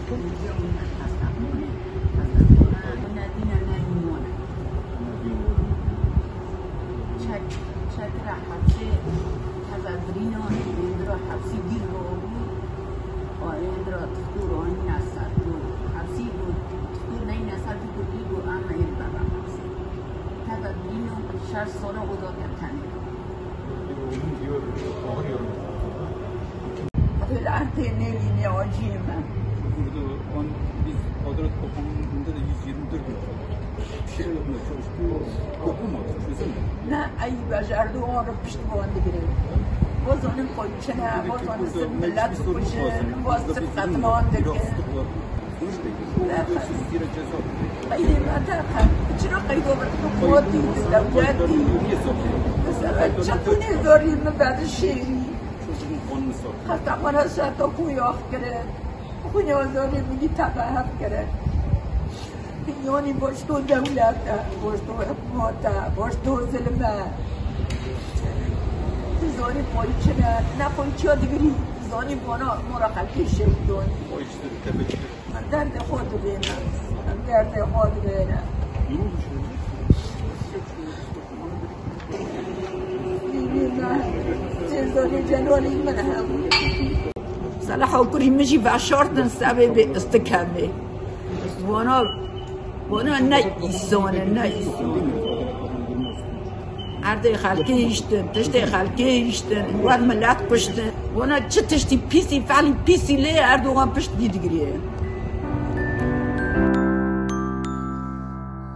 Çetra hapsi hazardrino indra hapsi gir rogi और indra tfur on nasar tu hapsi bu tfur nahi nasar tu kuli bu ama baba hapsi hazardrino şar sonra oda katani Öyle artık ne yine acıyım ben. Burada biz Adrat Kopaman'da da 124 gün şey yapmaya çalıştı. Kopamadı, çözemedi. Ne ayı başardı onu pişman gibi. Bozanın koyuşuna, bozanın millet kuşun, bozanın katmandı ki. Hayır, ben çırı kaydı olarak kuatı, devleti. Mesela çatını zorlayayım ben şehri. حتی من ساعت کویاه کرد، خونیازانی میگی تبعهم کرد. یعنی باش تو دولت، باش تو حکومت، باش تو ظلمه. زانی پایچه نه پایچه دیگری، زانی بانا مرخصی شدون. من درد خود بینم، من درد خود بینم. زانی جنوالی من هم. صلاح وكريم ماشي بعشرة سبب استكمل وانا نايسون عرض خالكيشتن تشتي خالكيشتن واد ملات قشتن وانا تشتي بيسي فعلي بيسي ليه اردوغان بشت دي دقريه